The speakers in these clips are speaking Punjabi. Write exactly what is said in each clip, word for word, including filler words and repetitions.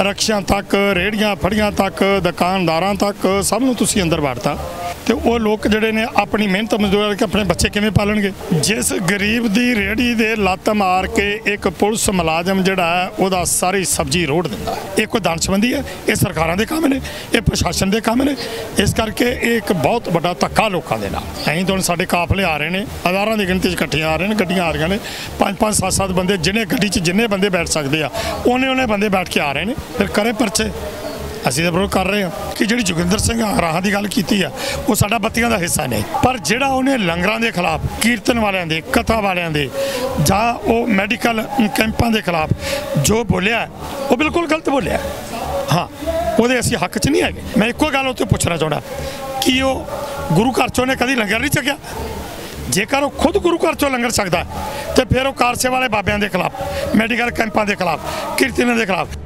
रक्षियां तक रेहड़ियां फड़ियां तक दुकानदारां तक सब नूं तुसीं अंदर वाड़ता। तो वो लोग जोड़े ने अपनी मेहनत मजदूर के अपने बच्चे किवें पालणगे। जिस गरीब की रेहड़ी दे लत्त मार के एक पुलिस मुलाजम जिहड़ा है उहदा सारी सब्जी रोड़ दिंदा है। ये कोई दानशबंदी है? ये सरकारां दे काम ने, ये प्रशासन दे काम ने। इस करके एक बहुत बड़ा धक्का लोगों के नाल। असीं तो साडे काफले आ रहे हैं, हज़ारां की गिनती कट्ठियां आ रहे हैं, गड्डियां आ रही ने, पाँच पाँच सत्त सत्त बंदे जिन्हें गड्डी च जिन्ने बंदे बैठ सकते हैं उन्ने उन्ने बंदे बैठ के आ रहे हैं। फिर करे परचे ਅਸੀਂ ਤਾਂ ਵਿਰੋਧ ਕਰ ਰਹੇ ਹਾਂ कि ਜਿਹੜੀ जोगिंदर सिंह उगराहां ਦੀ ਗੱਲ ਕੀਤੀ ਆ ਉਹ ਸਾਡਾ ਬੱਤੀਆਂ ਦਾ ਹਿੱਸਾ ਨਹੀਂ। ਪਰ ਜਿਹੜਾ ਉਹਨੇ ਲੰਗਰਾਂ ਦੇ ਖਿਲਾਫ, ਕੀਰਤਨ ਵਾਲਿਆਂ ਦੇ, ਕਥਾ ਵਾਲਿਆਂ ਦੇ ਜਾਂ ਉਹ ਮੈਡੀਕਲ ਕੈਂਪਾਂ ਦੇ ਖਿਲਾਫ ਜੋ ਬੋਲਿਆ ਉਹ ਬਿਲਕੁਲ ਗਲਤ ਬੋਲਿਆ। ਹਾਂ, ਉਹਦੇ ਅਸੀਂ ਹੱਕ 'ਚ ਨਹੀਂ ਹੈਗੇ। ਮੈਂ ਇੱਕੋ ਗੱਲ ਉੱਤੇ ਪੁੱਛਣਾ ਚਾਹੁੰਦਾ ਕਿ ਉਹ ਗੁਰੂ ਘਰ 'ਚੋਂ ਨੇ ਕਦੀ ਲੰਗਰ ਨਹੀਂ ਛਕਿਆ? जेकर वो खुद गुरु घर चो लंगर सकता है तो फिर वो कारसे वाले बाबियां के खिलाफ, मैडिकल कैंपों के खिलाफ, कीर्तनों के खिलाफ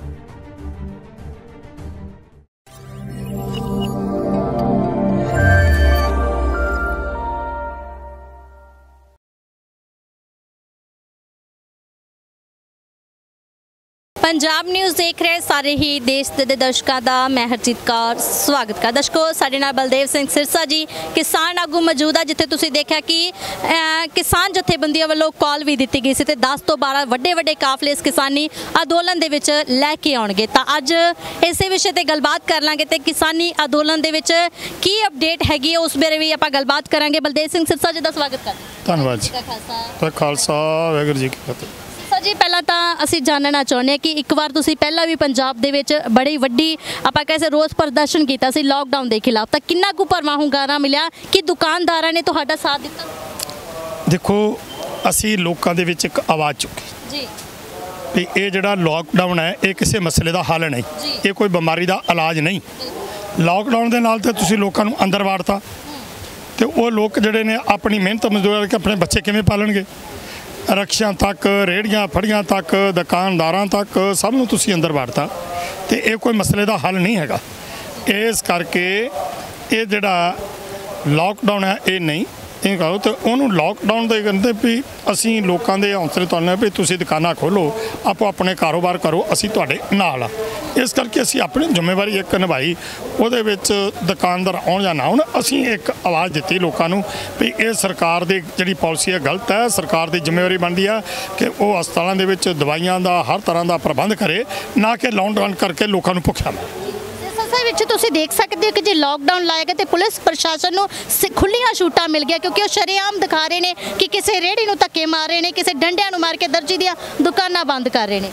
पंजाब न्यूज़ देख रहे सारे ही देश के दर्शकों का मैं हरजीत कौर स्वागत कर। दर्शकों साडे नाल बलदेव सिंह सिरसा जी किसान आगू मौजूद है, जिथे तुसीं देखा कि किसान जथेबंदियों वालों कॉल भी दी गई सी ते दस तो बारह वड्डे वड्डे काफले इस किसानी अंदोलन दे विच लैके आउणगे। तां अज इसे विषय ते गलबात कर लांगे ते किसानी अंदोलन दे विच की अपडेट हैगी उस बारे भी आपां गलबात करांगे। बलदेव सिंह सिरसा जी दा स्वागत करदे हां। धन्नवाद जी। खालसा वाहिगुरू जी की फतेह। सर जी पहला तो असीं जानना चाहुंदे कि एक बार तुसीं पहला भी पंजाब दे विच बड़ी वड्डी आपां कह सकदे रोस प्रदर्शन कीता सी लॉकडाउन के खिलाफ, तो किन्ना कु भरवां हुंगारा मिलिया कि दुकानदारां ने तुहाडा साथ दिता? देखो असीं लोकां दे विच एक आवाज़ चुकी जी भी ये जिहड़ा लॉकडाउन है ये किसी मसले का हल नहीं, ये कोई बीमारी का इलाज नहीं। लॉकडाउन के नाल ते तुसीं लोकां नूं अंदर वाड़ता तो वो लोग जिहड़े ने अपनी मेहनत मजदूर के अपने बच्चे किवें पालणगे। रक्षियां तक रेहड़ियां फड़ियां तक दुकानदारां तक सब नूं तुसीं अंदर वाड़ता तो ये कोई मसले का हल नहीं हैगा। इस करके ये जिहड़ा लॉकडाउन है ये नहीं ਇਹ ਕਹੋ तो उन्होंने लॉकडाउन ਦੇ ਕਹਿੰਦੇ ਵੀ ਅਸੀਂ ਲੋਕਾਂ ਦੇ ਹੌਸਲੇ ਤੋਲਣੇ ਵੀ ਤੁਸੀਂ ਦੁਕਾਨਾਂ ਖੋਲੋ, ਆਪੋ ਆਪਣੇ ਕਾਰੋਬਾਰ ਕਰੋ, ਅਸੀਂ ਤੁਹਾਡੇ ਨਾਲ ਆ। ਇਸ ਕਰਕੇ ਅਸੀਂ ਆਪਣੀ ਜ਼ਿੰਮੇਵਾਰੀ ਇੱਕ ਨਿਭਾਈ, ਉਹਦੇ ਵਿੱਚ ਦੁਕਾਨਦਾਰ ਆਉਣ ਜਾਂ ਨਾ ਆਉਣ ਅਸੀਂ ਇੱਕ ਆਵਾਜ਼ ਦਿੱਤੀ ਲੋਕਾਂ ਨੂੰ ਵੀ ਇਹ ਸਰਕਾਰ ਦੀ ਜਿਹੜੀ ਪਾਲਿਸੀ ਹੈ ਗਲਤ ਹੈ। ਸਰਕਾਰ ਦੀ ਜ਼ਿੰਮੇਵਾਰੀ ਬਣਦੀ ਆ ਕਿ ਉਹ ਹਸਪਤਾਲਾਂ ਦੇ ਵਿੱਚ ਦਵਾਈਆਂ ਦਾ ਹਰ ਤਰ੍ਹਾਂ ਦਾ ਪ੍ਰਬੰਧ ਕਰੇ, ਨਾ ਕਿ ਲੌਕਡਾਊਨ ਕਰਕੇ ਲੋਕਾਂ ਨੂੰ ਭੁੱਖਿਆ ਮਾਰੇ। ਵਿੱਚ ਤੁਸੀਂ ਦੇਖ ਸਕਦੇ ਹੋ ਕਿ ਜੇ ਲੌਕਡਾਊਨ ਲਾਇਆ ਗਿਆ ਤੇ ਪੁਲਿਸ ਪ੍ਰਸ਼ਾਸਨ ਨੂੰ ਖੁੱਲੀਆਂ ਛੂਟਾਂ ਮਿਲ ਗਿਆ, ਕਿਉਂਕਿ ਉਹ ਸ਼ਰੇਆਮ ਦਿਖਾ ਰਹੇ ਨੇ ਕਿ ਕਿਸੇ ਰੇੜੀ ਨੂੰ ਧੱਕੇ ਮਾਰ ਰਹੇ ਨੇ, ਕਿਸੇ ਡੰਡਿਆਂ ਨੂੰ ਮਾਰ ਕੇ ਦਰਜੀ ਦੀਆਂ ਦੁਕਾਨਾਂ ਬੰਦ ਕਰ ਰਹੇ ਨੇ।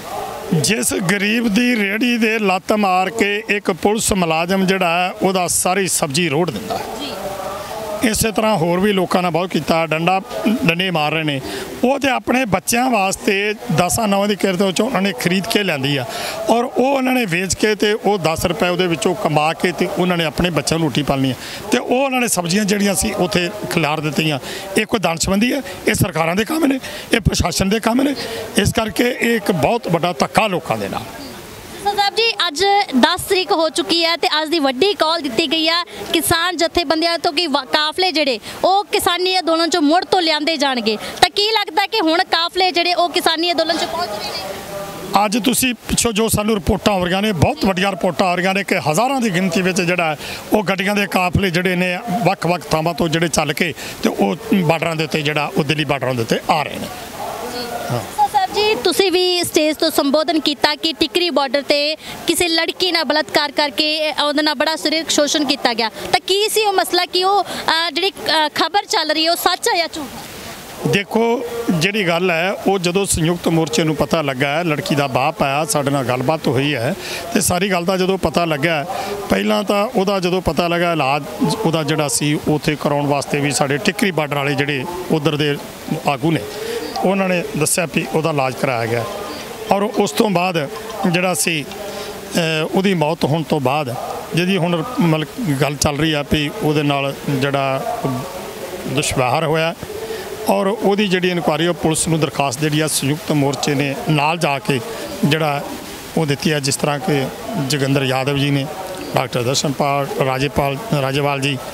जिस गरीब की रेहड़ी दे लत्त मार के एक पुलिस मुलाजम जिहड़ा है उहदा सारी सब्जी रोड़ दिंदा है। इस तरह होर भी लोगों ने बहुत किया, डंडा डंडे मार रहे हैं। वो तो अपने बच्चों वास्ते दसा नौ की किरत उन्होंने खरीद के लियांदी आ और वो उन्होंने वेच के तो वो दस रुपए वो कमा के तो उन्होंने अपने बच्चों को रोटी पालनी है। तो वो उन्होंने सब्जियां जड़ियाँ सी उत्थे खिलार दित्तियां। ये कोई दानशबंदी है? ये सरकारों के काम ने, ये प्रशासन के काम ने। इस करके एक बहुत बड़ा धक्का लोगों के नाल। साहब जी अज दस तरीक हो चुकी है तो अज की वड्डी कॉल दी गई है किसान जथेबंदियां तो कि काफले जिहड़े वो किसानी अंदोलन चों मुड़ तो लिआंदे जाणगे, तो की लगता कि हुण काफले जिहड़े वो किसानी अंदोलन च पहुंच रहे हैं? अज तुसीं पिछों जो सानूं रिपोर्टां आ रही ने, बहुत वड्डियां रिपोर्टां आ रही ने कि हज़ारां की गिनती में जिहड़ा वो गड्डियां दे काफले जिहड़े ने वख-वख थावां तो जिहड़े चल के तो वो बार्डरां दे उत्ते जिहड़ा वो दिल्ली बार्डरां दे उत्ते आ रहे हैं। हाँ जी तुसी भी स्टेज तो संबोधन किया कि टिकरी बॉर्डर ते किसी लड़की ना बलात्कार करके उहदे नाल बड़ा शरीरक शोषण किया गया, तो की सी वो मसला कि वो जिहड़ी खबर चल रही है वो सच है या झूठ? देखो जिहड़ी गल है वो जदों संयुक्त मोर्चे नूं पता लगा है, लड़की का बाप आया साडे नाल गलबात हुई है तो सारी गल दा जदों पता लगा, पहलां तां उहदा जदों पता लगा इलाज उहदा जिहड़ा सी उत्थे कराउण वास्ते भी साडे टिकरी बॉर्डर वाले जिहड़े उधर दे आगू ने उन्होंने दस्सिया भी उहदा इलाज कराया गया और उस तो बाद जिहड़ा सी उहदी मौत होने तो बाद जिहदी हुण मतलब गल चल रही है भी उहदे नाल जिहड़ा दुष्व्यवहार होया और उहदी जिहड़ी इनकुआरी पुलिस नूं दरखास्त जिहड़ी संयुक्त मोर्चे ने नाल जाके जिहड़ा वो दित्ती है, जिस तरह के जोगिंदर यादव जी ने, डॉक्टर दर्शनपाल राजेपाल राजेवाल जी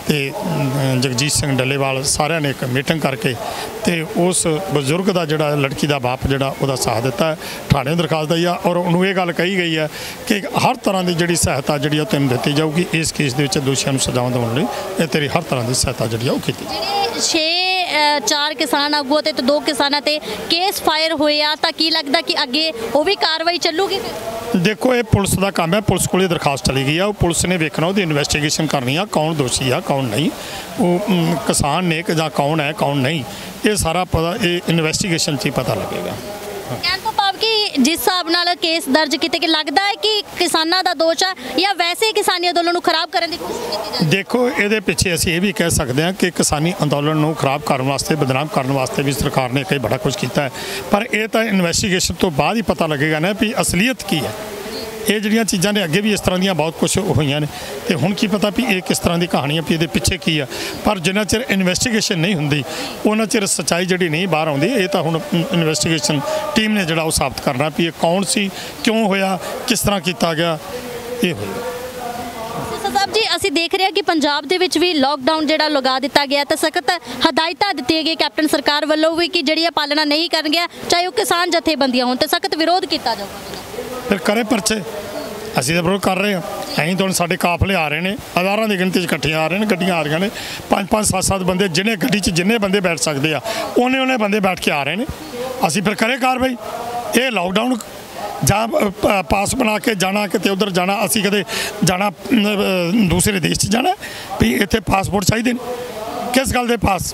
ਤੇ ਜਗਜੀਤ ਸਿੰਘ ਡੱਲੇਵਾਲ ਸਾਰਿਆਂ ਨੇ ਇੱਕ ਮੀਟਿੰਗ ਕਰਕੇ ਤੇ ਉਸ ਬਜ਼ੁਰਗ ਦਾ ਜਿਹੜਾ ਲੜਕੀ ਦਾ ਬਾਪ ਜਿਹੜਾ ਉਹਦਾ ਸਾਥ ਦਿੱਤਾ ਥਾਣੇ ਦਰਖਾਸਤ ਦਈ ਆ ਔਰ ਉਹਨੂੰ ਇਹ ਗੱਲ ਕਹੀ ਗਈ ਹੈ ਕਿ ਹਰ ਤਰ੍ਹਾਂ ਦੀ ਜਿਹੜੀ ਸਹਾਇਤਾ ਜਿਹੜੀ ਉਹ ਤੈਨੂੰ ਦਿੱਤੀ ਜਾਊਗੀ ਇਸ ਕੇਸ ਦੇ ਵਿੱਚ ਦੋਸ਼ੀਆਂ ਨੂੰ ਸਜ਼ਾਵਾਂ ਦਿਵਾਉਣ ਲਈ ਇਹ ਤੇਰੀ ਹਰ ਤਰ੍ਹਾਂ ਦੀ ਸਹਾਇਤਾ ਜਿਹੜੀ ਉਹ ਕੀਤੀ ਜਿਹੜੇ ਛੇ ਚਾਰ ਕਿਸਾਨ ਆਗੂਆਂ ਤੇ ਦੋ ਕਿਸਾਨਾਂ ਤੇ ਕੇਸ ਫਾਇਰ ਹੋਏ ਆ ਤਾਂ ਕੀ ਲੱਗਦਾ ਕਿ ਅੱਗੇ ਉਹ ਵੀ ਕਾਰਵਾਈ ਚੱਲੂਗੀ? ਦੇਖੋ ਇਹ ਪੁਲਿਸ ਦਾ ਕੰਮ ਹੈ ਪੁਲਿਸ ਕੋਲੇ ਦਰਖਾਸਤ ਚਲੀ ਗਈ ਆ ਉਹ ਪੁਲਿਸ ਨੇ ਵੇਖਣਾ ਉਹਦੀ ਇਨਵੈਸਟੀਗੇਸ਼ਨ ਕਰਨੀ ਆ ਕੌਣ ਦੋਸ਼ੀ ਆ ਕੌਣ ਨਹੀਂ ਉਹ ਕਿਸਾਨ ਨੇ ਕਿ ਜਾਂ ਕੌਣ ਹੈ ਕੌਣ ਨਹੀਂ ਇਹ ਸਾਰਾ ਪਤਾ ਇਹ ਇਨਵੈਸਟੀਗੇਸ਼ਨ 'ਚ ਹੀ ਪਤਾ ਲੱਗੇਗਾ। ਕਹਿਣ ਤੋਂ ਭਾਵ ਕਿ ਜਿਸ ਹਿਸਾਬ ਨਾਲ ਕੇਸ ਦਰਜ ਕੀਤੇ ਕਿ ਲੱਗਦਾ ਹੈ ਕਿ ਕਿਸਾਨਾਂ ਦਾ ਦੋਸ਼ ਆ ਜਾਂ ਵੈਸੇ ਕਿਸਾਨੀ ਅੰਦੋਲਨ ਨੂੰ ਖਰਾਬ ਕਰਨ ਦੀ ਕੋਸ਼ਿਸ਼ ਕੀਤੀ ਜਾ ਰਹੀ ਹੈ? ਦੇਖੋ ਇਹਦੇ ਪਿੱਛੇ ਅਸੀਂ ਇਹ ਵੀ ਕਹਿ ਸਕਦੇ ਹਾਂ ਕਿ ਕਿਸਾਨੀ ਅੰਦੋਲਨ ਨੂੰ ਖਰਾਬ ਕਰਨ ਵਾਸਤੇ ਬਦਨਾਮ ਕਰਨ ਵਾਸਤੇ ਵੀ ਸਰਕਾਰ ਨੇ ਕਈ ਬੜਾ ਕੁਝ ਕੀਤਾ ਹੈ ਪਰ ਇਹ ਤਾਂ ਇਨਵੈਸਟੀਗੇਸ਼ਨ ਤੋਂ ਬਾਅਦ ਹੀ ਪਤਾ ਲੱਗੇਗਾ ਨਾ ਵੀ ਅਸਲੀਅਤ ਕੀ ਹੈ। ਇਹ ਜਿਹੜੀਆਂ ਚੀਜ਼ਾਂ ਨੇ ਅੱਗੇ ਵੀ ਇਸ ਤਰ੍ਹਾਂ ਦੀਆਂ ਬਹੁਤ ਕੁਝ ਹੋਈਆਂ ਨੇ ਤੇ ਹੁਣ ਕੀ ਪਤਾ ਵੀ ਇਹ ਕਿਸ ਤਰ੍ਹਾਂ ਦੀ ਕਹਾਣੀ ਹੈ ਵੀ ਇਹਦੇ ਪਿੱਛੇ ਕੀ ਆ ਪਰ ਜਿੰਨਾ ਚਿਰ ਇਨਵੈਸਟੀਗੇਸ਼ਨ ਨਹੀਂ ਹੁੰਦੀ ਉਹਨਾਂ ਚਿਰ ਸੱਚਾਈ ਜਿਹੜੀ ਨਹੀਂ ਬਾਹਰ ਆਉਂਦੀ ਇਹ ਤਾਂ ਹੁਣ ਇਨਵੈਸਟੀਗੇਸ਼ਨ ਟੀਮ ਨੇ ਜਿਹੜਾ ਉਹ ਸਾਬਤ ਕਰਨਾ ਵੀ ਇਹ ਕੌਣ ਸੀ ਕਿਉਂ ਹੋਇਆ ਕਿਸ ਤਰ੍ਹਾਂ ਕੀਤਾ ਗਿਆ ਇਹ ਹੋਏਗਾ। ਸਾਹਿਬ ਜੀ ਅਸੀਂ ਦੇਖ ਰਹੇ ਹਾਂ ਕਿ ਪੰਜਾਬ ਦੇ ਵਿੱਚ ਵੀ ਲੋਕਡਾਊਨ ਜਿਹੜਾ ਲਗਾ ਦਿੱਤਾ ਗਿਆ ਤੇ ਸਖਤ ਹਦਾਇਤਾਂ ਦਿੱਤੀਆਂ ਗਈਆਂ ਕੈਪਟਨ ਸਰਕਾਰ ਵੱਲੋਂ ਵੀ ਕਿ ਜਿਹੜੀ ਪਾਲਣਾ ਨਹੀਂ ਕਰਨਗੇ ਚਾਹੇ ਉਹ ਕਿਸਾਨ ਜਥੇਬੰਦੀਆਂ ਹੋਣ ਤੇ ਸਖਤ ਵਿਰੋਧ ਕੀਤਾ ਜਾਊਗਾ। ਫਿਰ ਕਰੇ ਪਰਚੇ ਅਸੀਂ ਤਾਂ ਵਿਰੋਧ ਕਰ ਰਹੇ ਹਾਂ ਐਂ ਤਾਂ ਹੁਣ ਸਾਡੇ ਕਾਫਲੇ ਆ ਰਹੇ ਨੇ ਹਜ਼ਾਰਾਂ ਦੀ ਗਿਣਤੀ 'ਚ ਇਕੱਠੀਆਂ ਆ ਰਹੇ ਨੇ ਗੱਡੀਆਂ ਆ ਰਹੀਆਂ ਨੇ ਪੰਜ ਪੰਜ ਸੱਤ ਸੱਤ ਬੰਦੇ ਜਿਹਨੇ ਗੱਡੀ 'ਚ ਜਿੰਨੇ ਬੰਦੇ ਬੈਠ ਸਕਦੇ ਆ ਉਹਨੇ ਉਹਨੇ ਬੰਦੇ ਬੈਠ ਕੇ ਆ ਰਹੇ ਨੇ ਅਸੀਂ ਫਿਰ ਕਰੇ ਕਾਰਵਾਈ। ਇਹ ਲਾਕਡਾਊਨ ਜਾਂ ਪਾਸ ਬਣਾ ਕੇ ਜਾਣਾ ਕਿਤੇ ਉੱਧਰ ਜਾਣਾ ਅਸੀਂ ਕਦੇ ਜਾਣਾ ਦੂਸਰੇ ਦੇਸ਼ 'ਚ ਜਾਣਾ ਵੀ ਇੱਥੇ ਪਾਸਪੋਰਟ ਚਾਹੀਦੇ ਨੇ ਕਿਸ ਗੱਲ ਦੇ ਪਾਸ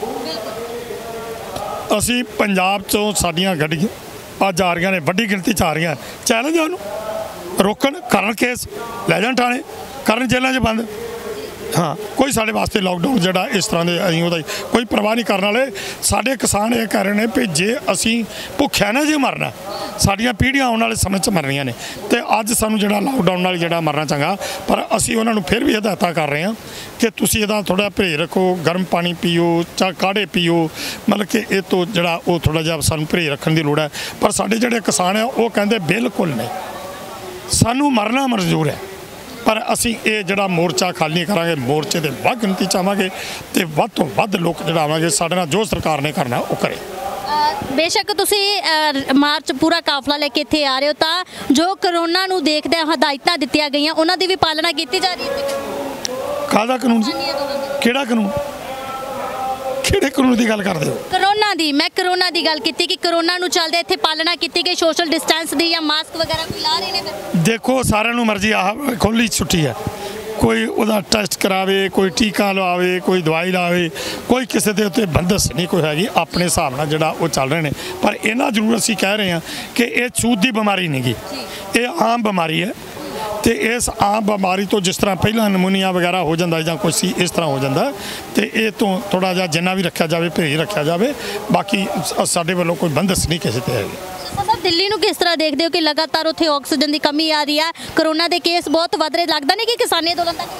ਅਸੀਂ ਪੰਜਾਬ 'ਚੋਂ ਸਾਡੀਆਂ ਗੱਡੀਆਂ ਅੱਜ ਆ ਰਹੀਆਂ ਨੇ ਵੱਡੀ ਗਿਣਤੀ 'ਚ ਆ ਰਹੀਆਂ ਚੈਲੰਜ ਉਹਨੂੰ ਰੋਕਣ ਕਰਨ ਕੇਸ ਲੈ ਜਾਣ ਥਾਣੇ ਕਰਨ ਜੇਲ੍ਹਾਂ 'ਚ ਬੰਦ ਹਾਂ ਕੋਈ ਸਾਡੇ ਵਾਸਤੇ ਲਾਕਡਾਊਨ ਜਿਹੜਾ ਇਸ ਤਰ੍ਹਾਂ ਦੇ ਅਸੀਂ ਉਹਦਾ ਕੋਈ ਪਰਵਾਹ ਨਹੀਂ ਕਰਨ ਵਾਲੇ ਸਾਡੇ ਕਿਸਾਨ ਇਹ ਕਹਿ ਰਹੇ ਨੇ ਵੀ ਜੇ ਅਸੀਂ ਭੁੱਖਿਆ ਨਾ ਜੇ ਮਰਨਾ ਸਾਡੀਆਂ ਪੀੜ੍ਹੀਆਂ ਆਉਣ ਵਾਲੇ ਸਮੇਂ 'ਚ ਮਰਨੀਆਂ ਨੇ ਤੇ ਅੱਜ ਸਾਨੂੰ ਜਿਹੜਾ ਲਾਕਡਾਊਨ ਨਾਲ ਜਿਹੜਾ ਮਰਨਾ ਚੰਗਾ ਪਰ ਅਸੀਂ ਉਹਨਾਂ ਨੂੰ ਫਿਰ ਵੀ ਹਦਾਇਤਾਂ ਕਰ ਰਹੇ ਹਾਂ ਕਿ ਤੁਸੀਂ ਇਹਦਾ ਥੋੜ੍ਹਾ ਪਰਹੇਜ਼ ਰੱਖੋ ਗਰਮ ਪਾਣੀ ਪੀਓ ਚਾਹ ਕਾੜੇ ਪੀਓ ਮਤਲਬ ਕਿ ਇਹ ਤੋਂ ਜਿਹੜਾ ਉਹ ਥੋੜ੍ਹਾ ਜਿਹਾ ਸਾਨੂੰ ਪਰਹੇਜ਼ ਰੱਖਣ ਦੀ ਲੋੜ ਹੈ ਪਰ ਸਾਡੇ ਜਿਹੜੇ ਕਿਸਾਨ ਆ ਉਹ ਕਹਿੰਦੇ ਬਿਲਕੁਲ ਨਹੀਂ ਸਾਨੂੰ ਮਰਨਾ ਮਨਜ਼ੂਰ ਹੈ ਪਰ ਅਸੀਂ ਇਹ ਜਿਹੜਾ ਮੋਰਚਾ ਖਾਲੀ ਨਹੀਂ ਕਰਾਂਗੇ ਮੋਰਚੇ ਦੇ ਵੱਧ ਗਿਣਤੀ 'ਚ ਆਵਾਂਗੇ ਤੇ ਵੱਧ ਤੋਂ ਵੱਧ ਲੋਕ ਜਿਹੜਾ ਆਵਾਂਗੇ ਸਾਡੇ ਨਾਲ ਜੋ ਸਰਕਾਰ ਨੇ ਕਰਨਾ ਉਹ ਕਰੇ। ਬੇਸ਼ੱਕ ਤੁਸੀਂ ਮਾਰਚ ਪੂਰਾ ਕਾਫਲਾ ਲੈ ਕੇ ਇੱਥੇ ਆ ਰਹੇ ਹੋ ਤਾਂ ਜੋ ਕਰੋਨਾ ਨੂੰ ਦੇਖਦੇ ਹਦਾਇਤਾਂ ਦਿੱਤੀਆਂ ਗਈਆਂ ਉਹਨਾਂ ਦੀ ਵੀ ਪਾਲਣਾ ਕੀਤੀ ਜਾ ਰਹੀ ਹੈ? ਕਾਹਦਾ ਕਾਨੂੰਨ ਜੀ ਕਿਹੜਾ ਕਾਨੂੰਨ ਕਿਹੜੇ ਕਾਨੂੰਨ ਦੀ ਗੱਲ ਕਰਦੇ ਹੋ? ਕਰੋਨਾ ਦੀ ਮੈਂ ਕਰੋਨਾ ਦੀ ਗੱਲ ਕੀਤੀ ਕਿ ਕਰੋਨਾ ਨੂੰ ਚੱਲਦੇ ਇੱਥੇ ਪਾਲਣਾ ਕੀਤੀ ਗਈ ਸੋਸ਼ਲ ਡਿਸਟੈਂਸ ਦੀ ਜਾਂ ਮਾਸਕ ਵਗੈਰਾ ਕੋਈ ਲਾ ਰਹੇ ਨੇ? ਦੇਖੋ ਸਾਰਿਆਂ ਨੂੰ ਮਰਜ਼ੀ ਆਹ ਖੁੱਲ੍ਹੀ ਛੁੱਟੀ ਹੈ ਕੋਈ ਉਹਦਾ ਟੈਸਟ ਕਰਾਵੇ ਕੋਈ ਟੀਕਾ ਲਵਾਵੇ ਕੋਈ ਦਵਾਈ ਲਾਵੇ ਕੋਈ ਕਿਸੇ ਦੇ ਉੱਤੇ ਬੰਦਸ਼ ਨਹੀਂ ਕੋਈ ਹੈਗੀ ਆਪਣੇ ਹਿਸਾਬ ਨਾਲ ਜਿਹੜਾ ਉਹ ਚੱਲ ਰਹੇ ਨੇ ਪਰ ਇਹਨਾਂ ਜ਼ਰੂਰ ਅਸੀਂ ਕਹਿ ਰਹੇ ਹਾਂ ਕਿ ਇਹ ਛੂਤ ਦੀ ਬਿਮਾਰੀ ਨਹੀਂ ਗੀ ਇਹ ਆਮ ਬਿਮਾਰੀ ਹੈ ਤੇ ਇਸ ਆਮ ਬਿਮਾਰੀ ਤੋਂ ਜਿਸ ਤਰ੍ਹਾਂ ਪਹਿਲਾਂ ਨਮੂਨੀਆ ਵਗੈਰਾ ਹੋ ਜਾਂਦਾ ਜਾਂ ਕੁਛ ਸੀ ਇਸ ਤਰ੍ਹਾਂ ਹੋ ਜਾਂਦਾ ਤੇ ਇਹ ਤੋਂ ਥੋੜ੍ਹਾ ਜਿਹਾ ਜਿੰਨਾ ਵੀ ਰੱਖਿਆ ਜਾਵੇ ਪਰਹੇਜ਼ ਰੱਖਿਆ ਜਾਵੇ ਬਾਕੀ ਸਾਡੇ ਵੱਲੋਂ ਕੋਈ ਬੰਦਸ਼ ਨਹੀਂ ਕਿਸੇ 'ਤੇ ਹੈਗੀ। ਸਰ ਦਿੱਲੀ ਨੂੰ ਕਿਸ ਤਰ੍ਹਾਂ ਦੇਖਦੇ ਹੋ ਕਿ ਲਗਾਤਾਰ ਉੱਥੇ ਆਕਸੀਜਨ ਦੀ ਕਮੀ ਆ ਰਹੀ ਹੈ ਕਰੋਨਾ ਦੇ ਕੇਸ ਬਹੁਤ ਵੱਧ ਰਹੇ ਲੱਗਦਾ ਨਹੀਂ ਕਿ ਕਿਸਾਨੀ ਅੰਦੋਲਨ ਤੱਕ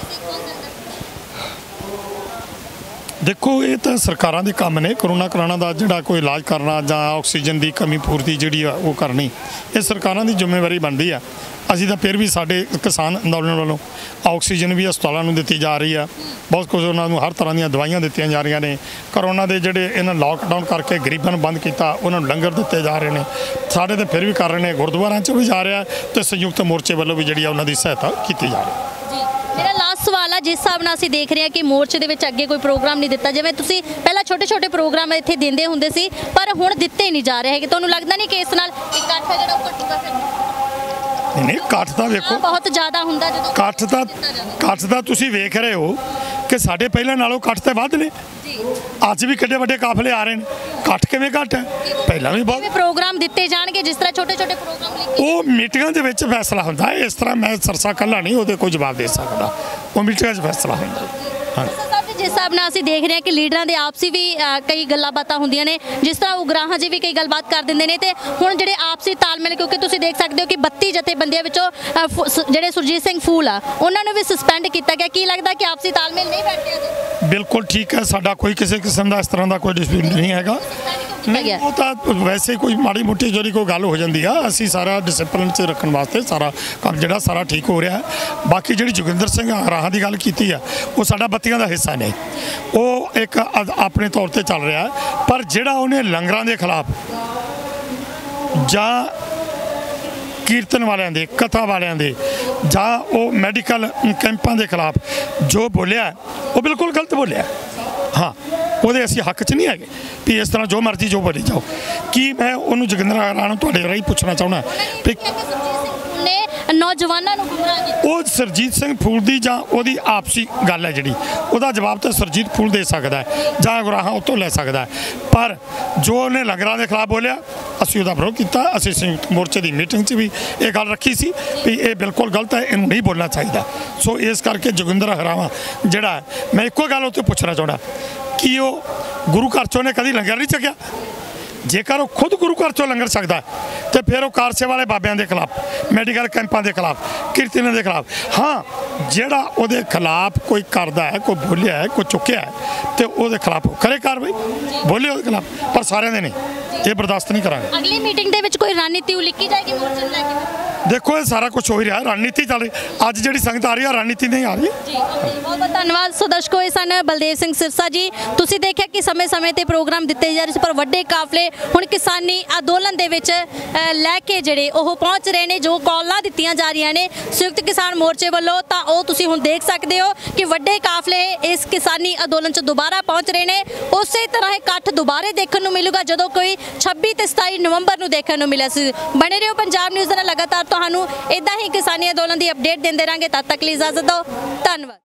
ਦੇਖੋ ਇਹ ਤਾਂ ਸਰਕਾਰਾਂ ਦੇ ਕੰਮ ਨੇ ਕਰੋਨਾ ਕਰਾਉਣਾ ਦਾ ਜਿਹੜਾ ਕੋਈ ਇਲਾਜ ਕਰਨਾ ਜਾਂ ਆਕਸੀਜਨ ਦੀ ਕਮੀ ਪੂਰਤੀ ਜਿਹੜੀ ਆ ਉਹ ਕਰਨੀ ਇਹ ਸਰਕਾਰਾਂ ਦੀ ਜ਼ਿੰਮੇਵਾਰੀ ਬਣਦੀ ਆ ਅਸੀਂ ਤਾਂ ਫਿਰ ਵੀ ਸਾਡੇ ਕਿਸਾਨ ਅੰਦੋਲਨ ਵੱਲੋਂ ਆਕਸੀਜਨ ਵੀ ਹਸਪਤਾਲਾਂ ਨੂੰ ਦਿੱਤੀ ਜਾ ਰਹੀ ਆ ਬਹੁਤ ਕੁਝ ਉਹਨਾਂ ਨੂੰ ਹਰ ਤਰ੍ਹਾਂ ਦੀਆਂ ਦਵਾਈਆਂ ਦਿੱਤੀਆਂ ਜਾ ਰਹੀਆਂ ਨੇ ਕਰੋਨਾ ਦੇ ਜਿਹੜੇ ਇਹਨਾਂ ਲਾਕਡਾਊਨ ਕਰਕੇ ਗਰੀਬਾਂ ਨੂੰ ਬੰਦ ਕੀਤਾ ਉਹਨਾਂ ਨੂੰ ਲੰਗਰ ਦਿੱਤੇ ਜਾ ਰਹੇ ਨੇ ਸਾਡੇ ਤਾਂ ਫਿਰ ਵੀ ਕਰ ਰਹੇ ਨੇ ਗੁਰਦੁਆਰਿਆਂ 'ਚ ਵੀ ਜਾ ਰਿਹਾ ਤੇ ਸੰਯੁਕਤ ਮੋਰਚੇ ਵੱਲੋਂ ਵੀ ਜਿਹੜੀ ਆ ਉਹਨਾਂ ਦੀ ਸਹਾਇਤਾ ਕੀਤੀ ਜਾ ਰਹੀ ਹੈ। ਮੇਰਾ ਲਾਸਟ ਸਵਾਲ ਆ ਜਿਸ ਹਿਸਾਬ ਨਾਲ ਅਸੀਂ ਦੇਖ ਰਹੇ ਹਾਂ ਕਿ ਮੋਰਚੇ ਦੇ ਵਿੱਚ ਅੱਗੇ ਕੋਈ ਪ੍ਰੋਗਰਾਮ ਨਹੀਂ ਦਿੱਤਾ ਜਿਵੇਂ ਤੁਸੀਂ ਪਹਿਲਾਂ ਛੋਟੇ ਛੋਟੇ ਪ੍ਰੋਗਰਾਮ ਇੱਥੇ ਦਿੰਦੇ ਹੁੰਦੇ ਸੀ ਪਰ ਹੁਣ ਦਿੱਤੇ ਨਹੀਂ ਜਾ ਰਹੇ ਹੈਗੇ ਤੁਹਾਨੂੰ ਲੱਗਦਾ ਨਹੀਂ ਕਿ ਇਸ ਨਾਲ ਇਕੱਠ ਹੈ ਜਿਹੜਾ ਉਹ ਘਟੂਗਾ ਫਿਰ? ਨਹੀਂ ਇਕੱਠ ਤਾਂ ਵੇਖੋ ਬਹੁਤ ਜ਼ਿਆਦਾ ਹੁੰਦਾ ਜਦੋਂ ਇਕੱਠ ਤਾਂ ਇਕੱਠ ਤਾਂ ਤੁਸੀਂ ਵੇਖ ਰਹੇ ਹੋ ਕਿ ਸਾਡੇ ਪਹਿਲਾਂ ਨਾਲੋਂ ਇਕੱਠ ਤਾਂ ਵੱਧ ਨੇ ਅੱਜ ਵੀ ਕਿੱਡੇ ਵੱਡੇ ਕਾਫਲੇ ਆ ਰਹੇ ਨੇ ਇਕੱਠ ਕਿਵੇਂ ਘੱਟ ਹੈ ਪਹਿਲਾਂ ਵੀ ਬਹੁਤ ਪ੍ਰੋਗਰਾਮ ਦਿੱਤੇ ਜਾਣਗੇ ਜਿਸ ਤਰ੍ਹਾਂ ਛੋਟੇ ਛੋਟੇ ਪ੍ਰੋਗਰਾਮ ਲਿਖੇ ਉਹ ਮੀਟਿੰਗਾਂ ਦੇ ਵਿੱਚ ਫੈਸਲਾ ਹੁੰਦਾ ਹੈ ਇਸ ਤਰ੍ਹਾਂ ਮੈਂ ਸਰਸਾ ਇਕੱਲਾ ਨਹੀਂ ਉਹਦੇ ਕੋਈ ਜਵਾਬ ਦੇ ਸਕਦਾ ਉਹ ਮੀਟਿੰਗਾਂ 'ਚ ਫੈਸਲਾ ਹੁੰਦਾ ਹਾਂ। ਜਿਸ ਹਿਸਾਬ ਨਾਲ ਅਸੀਂ ਦੇਖ ਰਹੇ ਹਾਂ ਕਿ ਲੀਡਰਾਂ ਦੇ ਆਪਸੀ ਵੀ ਕਈ ਗੱਲਾਂ ਬਾਤਾਂ ਹੁੰਦੀਆਂ ਨੇ ਜਿਸ ਤਰ੍ਹਾਂ ਉਗਰਾਹਾਂ ਜੀ ਵੀ ਕਈ ਗੱਲਬਾਤ ਕਰ ਦਿੰਦੇ ਨੇ ਤੇ ਹੁਣ ਜਿਹੜੇ ਆਪਸੀ ਤਾਲਮੇਲ ਕਿਉਂਕਿ ਤੁਸੀਂ ਦੇਖ ਸਕਦੇ ਹੋ ਕਿ ਬੱਤੀ ਜਥੇਬੰਦੀਆਂ ਵਿੱਚੋਂ ਜਿਹੜੇ ਸੁਰਜੀਤ ਸਿੰਘ ਫੂਲ ਆ ਉਹਨਾਂ ਨੂੰ ਵੀ ਸਸਪੈਂਡ ਕੀਤਾ ਗਿਆ ਕੀ ਲੱਗਦਾ ਕਿ ਆਪਸੀ ਤਾਲਮੇਲ ਨਹੀਂ ਬੈਠਿਆ ਜੀ? ਬਿਲਕੁਲ ਠੀਕ ਹੈ ਸਾਡਾ ਕੋਈ ਕਿਸੇ ਕਿਸਮ ਦਾ ਇਸ ਤਰ੍ਹਾਂ ਦਾ ਕੋਈ ਡਿਸਪਿਊਟ ਨਹੀਂ ਹੈਗਾ ਕੀਤਾ ਗਿਆ ਉਹ ਤਾਂ ਵੈਸੇ ਕੋਈ ਮਾੜੀ ਮੋਟੀ ਜਿਹੜੀ ਕੋਈ ਗੱਲ ਹੋ ਜਾਂਦੀ ਆ, ਅਸੀਂ ਸਾਰਾ ਡਿਸਪਲਿਨ 'ਚ ਰੱਖਣ ਵਾਸਤੇ ਸਾਰਾ ਕੰਮ ਜਿਹੜਾ ਸਾਰਾ ਠੀਕ ਹੋ ਰਿਹਾ। ਬਾਕੀ ਜਿਹੜੀ ਜੋਗਿੰਦਰ ਸਿੰਘ ਉਗਰਾਹਾਂ ਦੀ ਗੱਲ ਕੀਤੀ ਆ, ਉਹ ਸਾਡਾ ਬੱਤੀਆਂ ਦਾ ਹਿੱਸਾ ਨਹੀਂ, ਉਹ ਇੱਕ ਅਦ- ਆਪਣੇ ਤੌਰ ਤੇ ਚੱਲ ਰਿਹਾ। ਪਰ ਜਿਹੜਾ ਉਹਨੇ ਲੰਗਰਾਂ ਦੇ ਖਿਲਾਫ ਜਾਂ ਕੀਰਤਨ ਵਾਲਿਆਂ ਦੇ, ਕਥਾ ਵਾਲਿਆਂ ਦੇ, ਜਾਂ ਉਹ ਮੈਡੀਕਲ ਕੈਂਪਾਂ ਦੇ ਖਿਲਾਫ ਜੋ ਬੋਲਿਆ, ਉਹ ਬਿਲਕੁਲ ਗਲਤ ਬੋਲਿਆ। ਹਾਂ, ਉਹਦੇ ਅਸੀਂ ਹੱਕ 'ਚ ਨਹੀਂ ਹੈਗੇ ਵੀ ਇਸ ਤਰ੍ਹਾਂ ਜੋ ਮਰਜ਼ੀ ਜੋ ਬੋਲੀ ਜਾਓ। ਕੀ ਮੈਂ ਉਹਨੂੰ ਜੋਗਿੰਦਰ ਉਗਰਾਹਾਂ ਨੂੰ ਤੁਹਾਡੇ ਰਾਹੀਂ ਪੁੱਛਣਾ ਚਾਹੁੰਦਾ ਵੀ ਨੌਜਵਾਨਾਂ ਨੂੰ ਗੁੰਮਰਾਹ ਕੀਤਾ, ਉਹ ਸਰਜੀਤ ਸਿੰਘ ਫੂਲ ਦੀ ਜਾਂ ਉਹਦੀ ਆਪਸੀ ਗੱਲ ਹੈ ਜਿਹੜੀ, ਉਹਦਾ ਜਵਾਬ ਤਾਂ ਸਰਜੀਤ ਫੂਲ ਦੇ ਸਕਦਾ ਹੈ ਜਾਂ ਉਗਰਾਹਾਂ ਉੱਥੋਂ ਲੈ ਸਕਦਾ ਹੈ। ਪਰ ਜੋ ਉਹਨੇ ਲੰਗਰਾਂ ਦੇ ਖਿਲਾਫ ਬੋਲਿਆ, ਅਸੀਂ ਉਹਦਾ ਵਿਰੋਧ ਕੀਤਾ। ਅਸੀਂ ਸੰਯੁਕਤ ਮੋਰਚੇ ਦੀ ਮੀਟਿੰਗ 'ਚ ਵੀ ਇਹ ਗੱਲ ਰੱਖੀ ਸੀ ਵੀ ਇਹ ਬਿਲਕੁਲ ਗਲਤ ਹੈ, ਇਹਨੂੰ ਨਹੀਂ ਬੋਲਣਾ ਚਾਹੀਦਾ। ਸੋ ਇਸ ਕਰਕੇ ਜੋਗਿੰਦਰ ਉਗਰਾਹਾਂ ਜਿਹੜਾ, ਮੈਂ ਇੱਕੋ ਗੱਲ ਉੱਥੇ ਪੁੱਛਣਾ ਚਾਹੁੰਦਾ ਕਿ ਉਹ ਗੁਰੂ ਘਰ 'ਚੋਂ ਨੇ ਕਦੀ ਲੰਗਰ ਨਹੀਂ ਛਕਿਆ? ਜੇਕਰ ਉਹ ਖੁਦ ਗੁਰੂ ਘਰ 'ਚੋਂ ਲੰਗਰ ਛਕਦਾ ਤੇ ਫਿਰ ਉਹ ਕਾਰਸੇ ਵਾਲੇ ਬਾਬਿਆਂ ਦੇ ਖਿਲਾਫ, ਮੈਡੀਕਲ ਕੈਂਪਾਂ ਦੇ ਖਿਲਾਫ, ਕੀਰਤਨਾਂ ਦੇ ਖਿਲਾਫ, ਹਾਂ ਜਿਹੜਾ ਉਹਦੇ ਖਿਲਾਫ ਕੋਈ ਕਰਦਾ ਹੈ, ਕੋਈ ਬੋਲਿਆ ਹੈ, ਕੋਈ ਚੁੱਕਿਆ ਹੈ, ਤੇ ਉਹਦੇ ਖਿਲਾਫ ਕਰੇ ਕਾਰਵਾਈ, ਬੋਲੇ ਉਹਦੇ ਖਿਲਾਫ, ਪਰ ਸਾਰਿਆਂ ਦੇ ਨਹੀਂ। ਇਹ ਬਰਦਾਸ਼ਤ ਨਹੀਂ ਕਰਾਂਗੇ। ਅਗਲੀ ਮੀਟਿੰਗ ਦੇ ਵਿੱਚ ਕੋਈ ਰਣਨੀਤੀ ਉਲੀਕੀ ਜਾਏਗੀ ਮੋਰਚੇ ਨੂੰ ਲੈ ਕੇ? ਦੇਖੋ, ਇਹ ਸਾਰਾ ਕੁਝ ਹੋ ਹੀ ਰਿਹਾ, ਰਣਨੀਤੀ ਚੱਲ ਰਹੀ। ਅੱਜ ਜਿਹੜੀ ਸੰਗਤ ਆ ਰਹੀ ਹੈ, ਰਣਨੀਤੀ ਨਹੀਂ ਆ ਰਹੀ। ਜੀ ਬਹੁਤ ਬਹੁਤ ਧੰਨਵਾਦ। ਸੋ ਦਰਸ਼ਕੋ, ਇਹ ਸਨ ਬਲਦੇਵ ਸਿੰਘ ਸਿਰਸਾ ਜੀ। ਤੁਸੀਂ ਦੇਖਿਆ ਕਿ ਸਮੇਂ-ਸਮੇਂ ਤੇ ਪ੍ਰੋਗਰਾਮ ਦਿੱਤੇ ਜਾ ਰਹੇ ਸੀ, ਪਰ ਵੱਡੇ ਕਾਫਲੇ ਹੁਣ ਕਿਸਾਨੀ ਅੰਦੋਲਨ ਦੇ ਵਿੱਚ ਅ, ਲੈ ਕੇ ਜਿਹੜੇ ਉਹ ਪਹੁੰਚ ਰਹੇ ਨੇ। ਜੋ ਕਾਲਾਂ ਦਿੱਤੀਆਂ ਜਾ ਰਹੀਆਂ ਨੇ ਸੰਯੁਕਤ ਕਿਸਾਨ ਮੋਰਚੇ ਵੱਲੋਂ, ਤਾਂ ਉਹ ਤੁਸੀਂ ਹੁਣ ਦੇਖ ਸਕਦੇ ਹੋ ਕਿ ਵੱਡੇ ਕਾਫਲੇ ਇਸ ਕਿਸਾਨੀ ਅੰਦੋਲਨ 'ਚ ਦੁਬਾਰਾ ਪਹੁੰਚ ਰਹੇ ਨੇ। ਉਸੇ ਤਰ੍ਹਾਂ ਇਹ ਇਕੱਠ ਦੁਬਾਰੇ ਦੇਖਣ ਨੂੰ ਮਿਲੂਗਾ ਜਦੋਂ ਕੋਈ ਛੱਬੀ ਤੇ ਸਤਾਈ ਨਵੰਬਰ ਨੂੰ ਦੇਖਣ ਨੂੰ ਮਿਲਿਆ ਸੀ। ਬਣੇ ਰਹੋ ਪੰਜਾਬ ਨਿਊਜ਼ ਦੇ ਨਾਲ, ਲਗਾਤਾਰ ਤੁਹਾਨੂੰ ਇਦਾਂ ਹੀ ਕਿਸਾਨੀ ਅੰਦੋਲਨ ਦੀ ਅਪਡੇਟ ਦਿੰਦੇ ਰਾਂਗੇ। ਤਦ ਤੱਕ ਲਈ ਇਜਾਜ਼ਤ ਦਿਓ, ਧੰਨਵਾਦ।